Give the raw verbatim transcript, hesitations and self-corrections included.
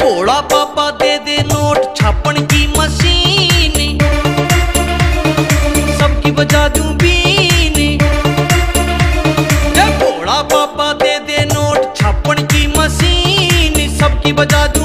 भोला पापा दे दे नोट छापन की मशीन, सबकी बजा दूं बीन। भोला पापा दे दे नोट छापन की मशीन, सबकी बजा दूं